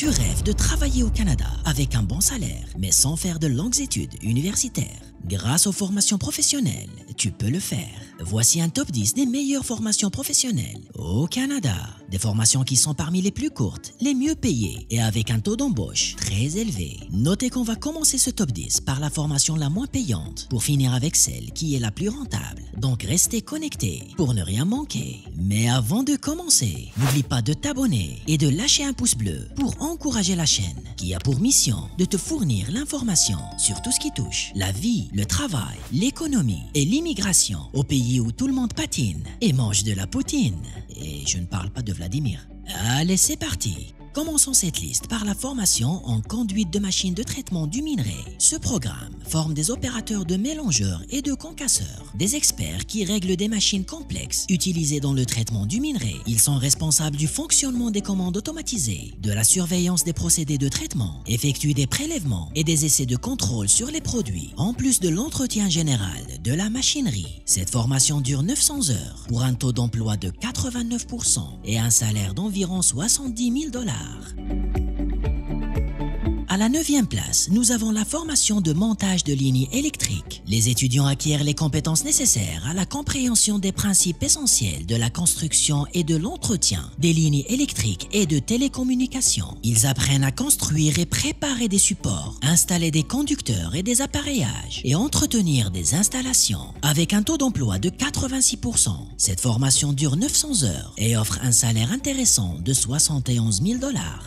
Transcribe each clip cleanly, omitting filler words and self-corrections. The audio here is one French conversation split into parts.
Tu rêves de travailler au Canada avec un bon salaire, mais sans faire de longues études universitaires. Grâce aux formations professionnelles, tu peux le faire. Voici un top 10 des meilleures formations professionnelles au Canada. Des formations qui sont parmi les plus courtes, les mieux payées et avec un taux d'embauche très élevé. Notez qu'on va commencer ce top 10 par la formation la moins payante pour finir avec celle qui est la plus rentable. Donc restez connectés pour ne rien manquer. Mais avant de commencer, n'oublie pas de t'abonner et de lâcher un pouce bleu pour encourager la chaîne qui a pour mission de te fournir l'information sur tout ce qui touche la vie, le travail, l'économie et l'immigration au pays où tout le monde patine et mange de la poutine. Et je ne parle pas de Vladimir. Allez, c'est parti! Commençons cette liste par la formation en conduite de machines de traitement du minerai. Ce programme forme des opérateurs de mélangeurs et de concasseurs, des experts qui règlent des machines complexes utilisées dans le traitement du minerai. Ils sont responsables du fonctionnement des commandes automatisées, de la surveillance des procédés de traitement, effectuent des prélèvements et des essais de contrôle sur les produits, en plus de l'entretien général de la machinerie. Cette formation dure 900 heures pour un taux d'emploi de 89% et un salaire d'environ 70 000 $. À la 9e place, nous avons la formation de montage de lignes électriques. Les étudiants acquièrent les compétences nécessaires à la compréhension des principes essentiels de la construction et de l'entretien des lignes électriques et de télécommunications. Ils apprennent à construire et préparer des supports, installer des conducteurs et des appareillages et entretenir des installations. Avec un taux d'emploi de 86%, cette formation dure 900 heures et offre un salaire intéressant de 71 000 $.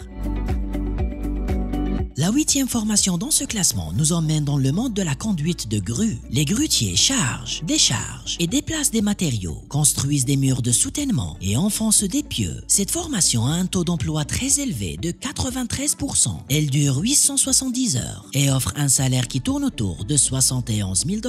La 8e formation dans ce classement nous emmène dans le monde de la conduite de grues. Les grutiers chargent, déchargent et déplacent des matériaux, construisent des murs de soutènement et enfoncent des pieux. Cette formation a un taux d'emploi très élevé de 93%. Elle dure 870 heures et offre un salaire qui tourne autour de 71 000 $.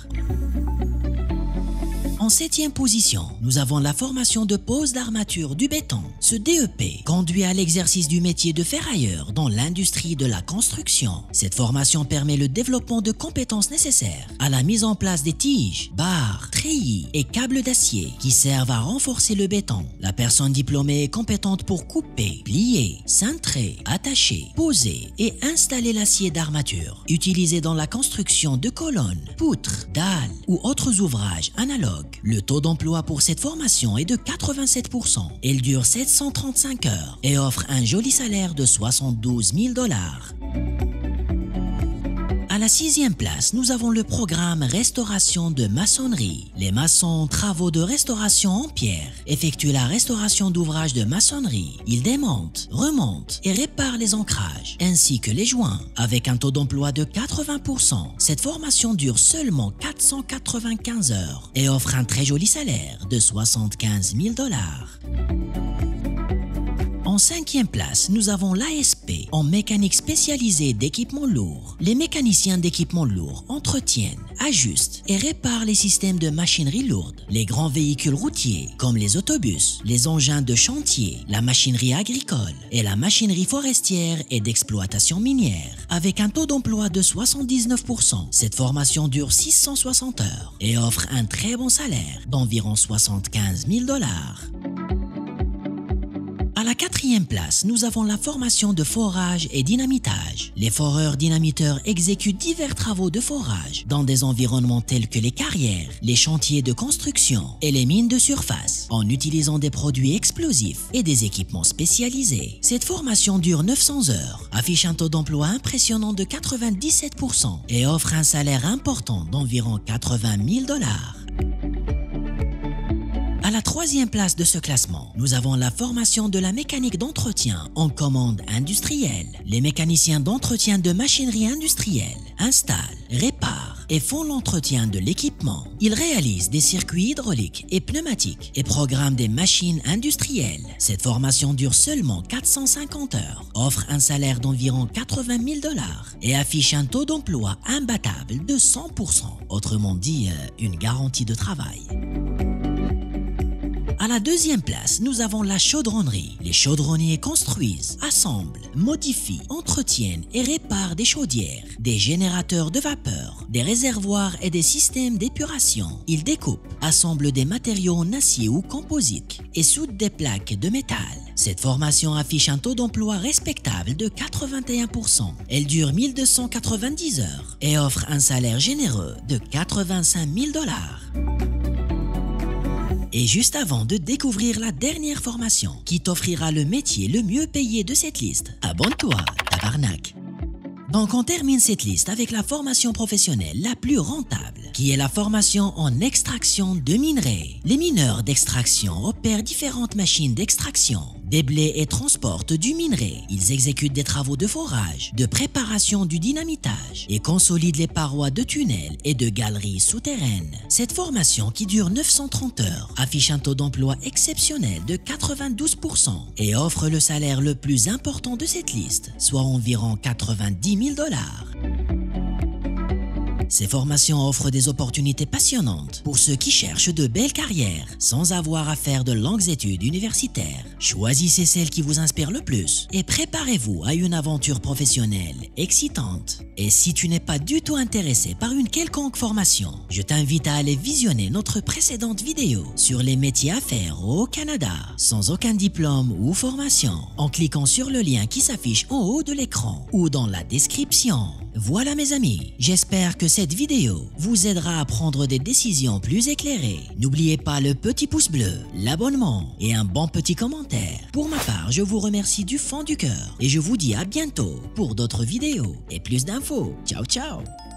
En 7e position, nous avons la formation de pose d'armature du béton. Ce DEP conduit à l'exercice du métier de ferrailleur dans l'industrie de la construction. Cette formation permet le développement de compétences nécessaires à la mise en place des tiges, barres, treillis et câbles d'acier qui servent à renforcer le béton. La personne diplômée est compétente pour couper, plier, cintrer, attacher, poser et installer l'acier d'armature utilisé dans la construction de colonnes, poutres, dalles ou autres ouvrages analogues. Le taux d'emploi pour cette formation est de 87%. Elle dure 735 heures et offre un joli salaire de 72 000 $. À la 6e place, nous avons le programme Restauration de maçonnerie. Les maçons, travaux de restauration en pierre, effectuent la restauration d'ouvrages de maçonnerie. Ils démontent, remontent et réparent les ancrages, ainsi que les joints. Avec un taux d'emploi de 80%, cette formation dure seulement 495 heures et offre un très joli salaire de 75 000 $. En 5e place, nous avons l'ASP en mécanique spécialisée d'équipements lourds. Les mécaniciens d'équipements lourds entretiennent, ajustent et réparent les systèmes de machinerie lourde, les grands véhicules routiers comme les autobus, les engins de chantier, la machinerie agricole et la machinerie forestière et d'exploitation minière. Avec un taux d'emploi de 79%, cette formation dure 660 heures et offre un très bon salaire d'environ 75 000 $. À la 4e place, nous avons la formation de forage et dynamitage. Les foreurs dynamiteurs exécutent divers travaux de forage dans des environnements tels que les carrières, les chantiers de construction et les mines de surface en utilisant des produits explosifs et des équipements spécialisés. Cette formation dure 900 heures, affiche un taux d'emploi impressionnant de 97% et offre un salaire important d'environ 80 000 $. À la 3e place de ce classement, nous avons la formation de la mécanique d'entretien en commande industrielle. Les mécaniciens d'entretien de machinerie industrielle installent, réparent et font l'entretien de l'équipement. Ils réalisent des circuits hydrauliques et pneumatiques et programment des machines industrielles. Cette formation dure seulement 450 heures, offre un salaire d'environ 80 000 $ et affiche un taux d'emploi imbattable de 100%, autrement dit une garantie de travail. À la deuxième place, nous avons la chaudronnerie. Les chaudronniers construisent, assemblent, modifient, entretiennent et réparent des chaudières, des générateurs de vapeur, des réservoirs et des systèmes d'épuration. Ils découpent, assemblent des matériaux en acier ou composite et soudent des plaques de métal. Cette formation affiche un taux d'emploi respectable de 81%. Elle dure 1290 heures et offre un salaire généreux de 85 000 $. Et juste avant de découvrir la dernière formation qui t'offrira le métier le mieux payé de cette liste, abonne-toi, tabarnak. Donc on termine cette liste avec la formation professionnelle la plus rentable, qui est la formation en extraction de minerais. Les mineurs d'extraction opèrent différentes machines d'extraction, déblient et transportent du minerai. Ils exécutent des travaux de forage, de préparation du dynamitage et consolident les parois de tunnels et de galeries souterraines. Cette formation, qui dure 930 heures, affiche un taux d'emploi exceptionnel de 92% et offre le salaire le plus important de cette liste, soit environ 90 000 $. Ces formations offrent des opportunités passionnantes pour ceux qui cherchent de belles carrières sans avoir à faire de longues études universitaires. Choisissez celle qui vous inspire le plus et préparez-vous à une aventure professionnelle excitante. Et si tu n'es pas du tout intéressé par une quelconque formation, je t'invite à aller visionner notre précédente vidéo sur les métiers à faire au Canada sans aucun diplôme ou formation en cliquant sur le lien qui s'affiche en haut de l'écran ou dans la description. Voilà mes amis, j'espère que cette vidéo vous aidera à prendre des décisions plus éclairées. N'oubliez pas le petit pouce bleu, l'abonnement et un bon petit commentaire. Pour ma part, je vous remercie du fond du cœur et je vous dis à bientôt pour d'autres vidéos et plus d'infos. Ciao ciao.